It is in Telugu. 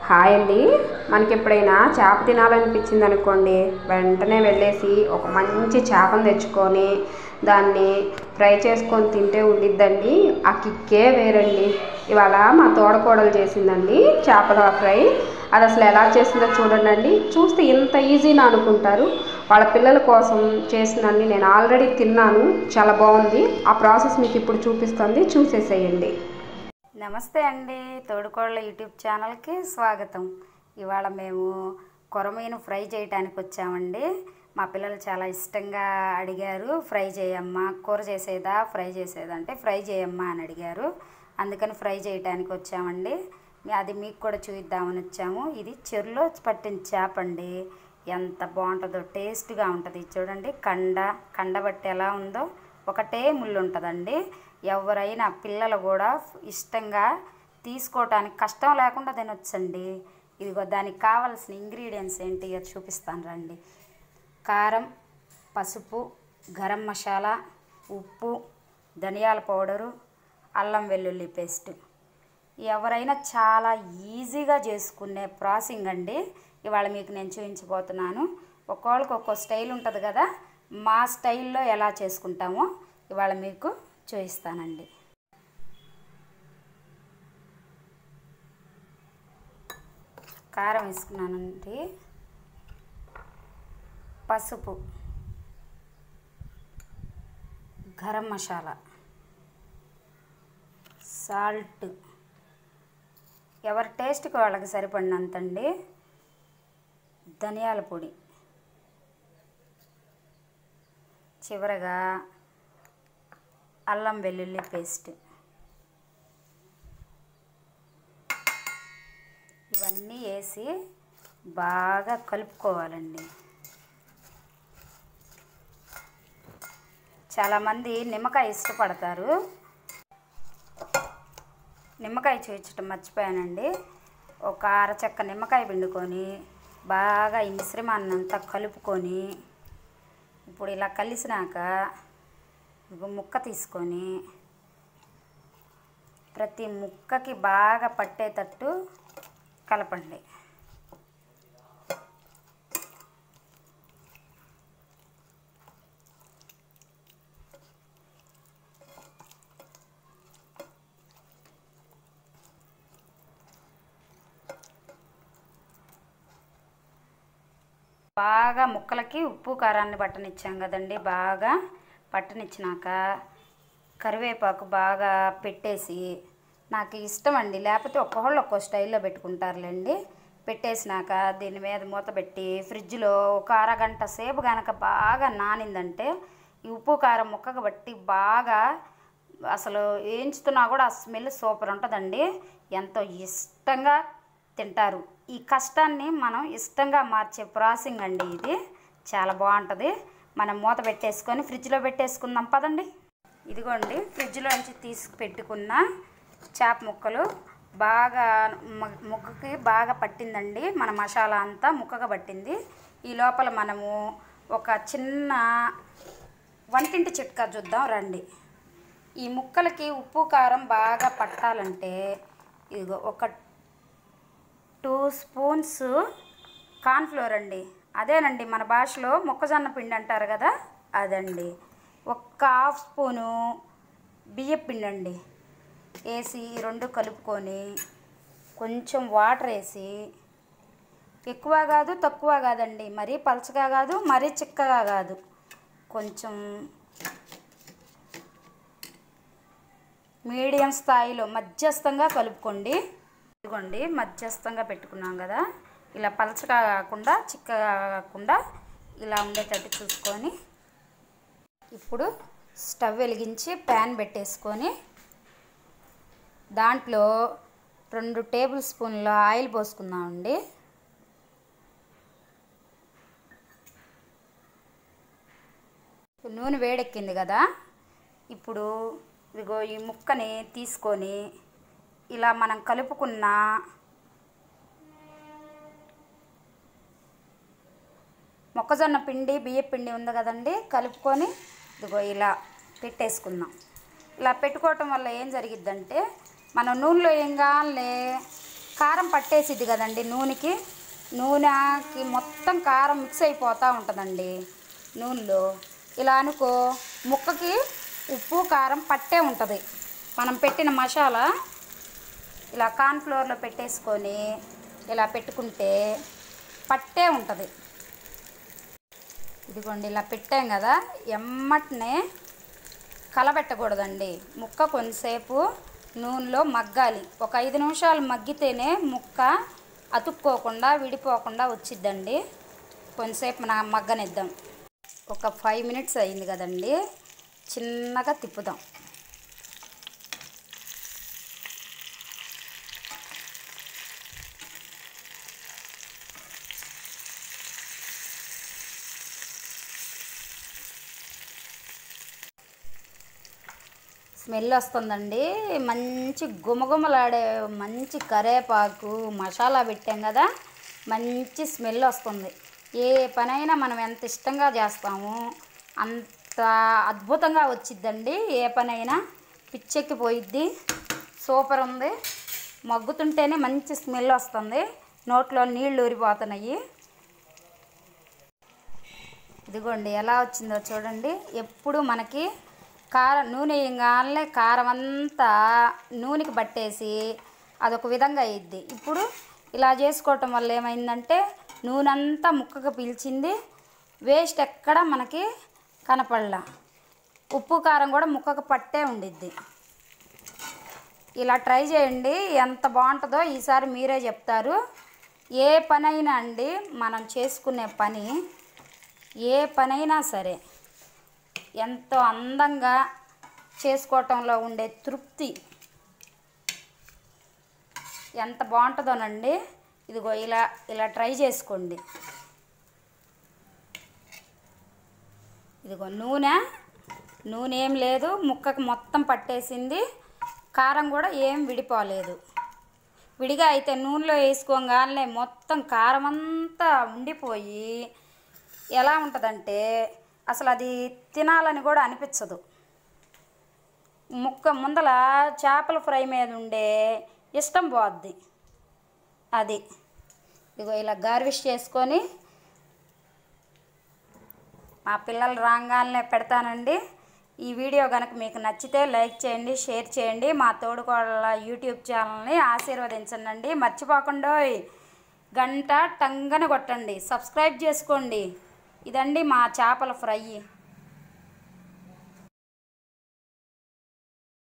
హాయ్ అండి. మనకి ఎప్పుడైనా చేప తినాలనిపించింది అనుకోండి, వెంటనే వెళ్ళేసి ఒక మంచి చేపను తెచ్చుకొని దాన్ని ఫ్రై చేసుకొని తింటే ఉండిద్దండి. ఆ కిక్కే వేరండి. ఇవాళ మా తోడకోడలు చేసిందండి చేపల ఫ్రై. అది అసలు ఎలా చేసిందో చూడండి. చూస్తే ఇంత ఈజీనా అనుకుంటారు. వాళ్ళ పిల్లల కోసం చేసిందండి. నేను ఆల్రెడీ తిన్నాను, చాలా బాగుంది. ఆ ప్రాసెస్ మీకు ఇప్పుడు చూపిస్తుంది, చూసేసేయండి. నమస్తే అండి, తోడుకోళ్ళ యూట్యూబ్ ఛానల్కి స్వాగతం. ఇవాళ మేము కొరమీను ఫ్రై చేయడానికి వచ్చామండి. మా పిల్లలు చాలా ఇష్టంగా అడిగారు, ఫ్రై చేయమ్మా, కూర చేసేదా ఫ్రై చేసేదా అంటే ఫ్రై చేయమ్మా అని అడిగారు. అందుకని ఫ్రై చేయడానికి వచ్చామండి. అది మీకు కూడా చూద్దామని వచ్చాము. ఇది చెరువులో పట్టిన చేప అండి. ఎంత బాగుంటుందో, టేస్ట్గా ఉంటుంది. చూడండి, కండబట్టి ఎలా ఉందో, ఒకటే ముళ్ళు ఉంటుందండి. ఎవరైనా పిల్లలు కూడా ఇష్టంగా తీసుకోవటానికి కష్టం లేకుండా తినొచ్చండి. ఇదిగో దానికి కావాల్సిన ఇంగ్రీడియంట్స్ ఏంటి చూపిస్తాను రండి. కారం, పసుపు, గరం మసాలా, ఉప్పు, ధనియాల పౌడరు, అల్లం వెల్లుల్లి పేస్ట్. ఎవరైనా చాలా ఈజీగా చేసుకునే ప్రాసెసింగ్ అండి. ఇవాళ మీకు నేను చూపించబోతున్నాను. ఒక్కొక్కరికి ఒక్కో స్టైల్ ఉంటుంది కదా, మా స్టైల్లో ఎలా చేసుకుంటామో ఇవాళ మీకు చూపిస్తానండి. కారం వేసుకున్నానండి, పసుపు, గరం మసాలా, సాల్ట్, ఎవరి టేస్ట్కి వాళ్ళకి సరిపడినంతండి, ధనియాల పొడి, చివరగా అల్లం వెల్లుల్లి పేస్ట్. ఇవన్నీ వేసి బాగా కలుపుకోవాలండి. చాలామంది నిమ్మకాయ ఇష్టపడతారు. నిమ్మకాయ చూపించడం మర్చిపోయానండి. ఒక అరచెక్క నిమ్మకాయ పిండుకొని బాగా ఈ మిశ్రమాన్ని అంతా కలుపుకొని, ఇప్పుడు ఇలా కలిసినాక ముక్క తీసుకొని ప్రతి ముక్కకి బాగా పట్టేటట్టు కలపండి. బాగా ముక్కలకి ఉప్పు కారాన్ని పట్టనిచ్చాం కదండి. బాగా పట్టనిచ్చినాక కరివేపాకు బాగా పెట్టేసి, నాకు ఇష్టం అండి, లేకపోతే ఒక్కొక్కళ్ళు ఒక్కో స్టైల్లో పెట్టుకుంటారులేండి. పెట్టేసినాక దీని మీద మూత పెట్టి ఫ్రిడ్జ్లో ఒక అరగంట సేపు కనుక బాగా నానిందంటే ఈ ఉప్పు కారం ముక్కకు బట్టి బాగా అసలు వేయించుతున్నా కూడా ఆ స్మెల్ సూపర్ ఉంటుందండి. ఎంతో ఇష్టంగా తింటారు. ఈ కష్టాన్ని మనం ఇష్టంగా మార్చే ప్రాసెసింగ్ అండి ఇది. చాలా బాగుంటుంది. మనం మూత పెట్టేసుకొని ఫ్రిడ్జ్లో పెట్టేసుకుందాం పదండి. ఇదిగోండి, ఫ్రిడ్జ్లోంచి తీసి పెట్టుకున్న చేప ముక్కలు బాగా ముక్కకి బాగా పట్టిందండి. మన మసాలా అంతా ముక్కగా పట్టింది. ఈ లోపల మనము ఒక చిన్న వంటింటి చిట్కా చూద్దాం రండి. ఈ ముక్కలకి ఉప్పు కారం బాగా పట్టాలంటే ఇదిగో ఒక 2 స్పూన్స్ కార్న్ఫ్లోర్ అండి. అదేనండి మన భాషలో మొక్కజొన్న పిండి అంటారు కదా, అదండి. ఒక హాఫ్ స్పూను బియ్యం పిండి అండి వేసి ఈ రెండు కలుపుకొని కొంచెం వాటర్ వేసి, ఎక్కువ కాదు తక్కువ కాదండి, మరీ పలచగా కాదు మరీ చిక్కగా కాదు, కొంచెం మీడియం స్థాయిలో మధ్యస్థంగా కలుపుకోండి. ఇదిగోండి, మధ్యస్థంగా పెట్టుకున్నాం కదా, ఇలా పలచగా కాకుండా చిక్కగా కాకుండా ఇలా ఉండేటట్టు చూసుకొని ఇప్పుడు స్టవ్ వెలిగించి ప్యాన్ పెట్టేసుకొని దాంట్లో 2 టేబుల్ స్పూన్ల ఆయిల్ పోసుకుందామండి. నూనె వేడెక్కింది కదా, ఇప్పుడు ఇదిగో ఈ ముక్కని తీసుకొని ఇలా మనం కలుపుకున్న మొక్కజొన్న పిండి బియ్య పిండి ఉంది కదండి, కలుపుకొని ఇదిగో ఇలా పెట్టేసుకుందాం. ఇలా పెట్టుకోవటం వల్ల ఏం జరిగిద్దంటే మనం నూనెలో ఏంగానే కారం పట్టేసిద్ది కదండి నూనెకి మొత్తం కారం మిక్స్ అయిపోతూ ఉంటుందండి నూనెలో. ఇలా అనుకో ముక్కకి ఉప్పు కారం పట్టే ఉంటుంది. మనం పెట్టిన మసాలా ఇలా కార్న్ఫ్లోర్లో పెట్టేసుకొని ఇలా పెట్టుకుంటే పట్టే ఉంటుంది. ఇదిగోండి ఇలా పెట్టాం కదా, ఎమ్మటనే కలబెట్టకూడదండి. ముక్క కొంతసేపు నూనెలో మగ్గాలి. ఒక 5 నిమిషాలు మగ్గితేనే ముక్క అతుక్కోకుండా విడిపోకుండా వచ్చిద్దండి. కొంతసేపు మగ్గనిద్దాం. ఒక 5 మినిట్స్ అయింది కదండి, చిన్నగా తిప్పుదాం. స్మెల్ వస్తుందండి, మంచి గుమగుమలాడే మంచి కరివేపాకు మసాలా పెట్టాం కదా, మంచి స్మెల్ వస్తుంది. ఏ పనైనా మనం ఎంత ఇష్టంగా చేస్తామో అంత అద్భుతంగా వచ్చిద్దండి. ఏ పనైనా పిచ్చెక్కిపోయిద్ది. సూపర్ ఉంది. మగ్గుతుంటేనే మంచి స్మెల్ వస్తుంది, నోట్లో నీళ్ళు ఊరిపోతున్నాయి. ఇదిగోండి ఎలా వచ్చిందో చూడండి. ఎప్పుడు మనకి నూనె వేయగానే కారం అంతా నూనెకి పట్టేసి అదొక విధంగా అయ్యిద్ది. ఇప్పుడు ఇలా చేసుకోవటం వల్ల ఏమైందంటే నూనె అంతా ముక్కకు పీల్చింది, వేస్ట్ ఎక్కడ మనకి కనపడలా. ఉప్పు కారం కూడా ముక్కకు పట్టే ఉండిద్ది. ఇలా ట్రై చేయండి, ఎంత బాగుంటుందో ఈసారి మీరే చెప్తారు. ఏ పనైనా అండి, మనం చేసుకునే పని ఏ పనైనా సరే ఎంతో అందంగా చేసుకోవటంలో ఉండే తృప్తి ఎంత బాగుంటుందోనండి. ఇదిగో ఇలా ట్రై చేసుకోండి. ఇదిగో నూనె ఏం లేదు, ముక్కకు మొత్తం పట్టేసింది. కారం కూడా ఏం విడిపోలేదు. విడిగా అయితే నూనెలో వేసుకోగానే మొత్తం కారం అంతా ఉండిపోయి ఎలా ఉంటుందంటే అసలు అది తినాలని కూడా అనిపించదు. ముక్క ముందల చేపల ఫ్రై మీద ఉండే ఇష్టం పోద్ది అది. ఇదిగో ఇలా గార్విష్ చేసుకొని మా పిల్లలు రాగానే పెడతానండి. ఈ వీడియో కనుక మీకు నచ్చితే లైక్ చేయండి, షేర్ చేయండి. మా తోడుకోడళ్ళ యూట్యూబ్ ఛానల్ని ఆశీర్వదించండి. మర్చిపోకుండా గంట టంగన కొట్టండి, సబ్స్క్రైబ్ చేసుకోండి. ఇదండి మా చేపల ఫ్రై.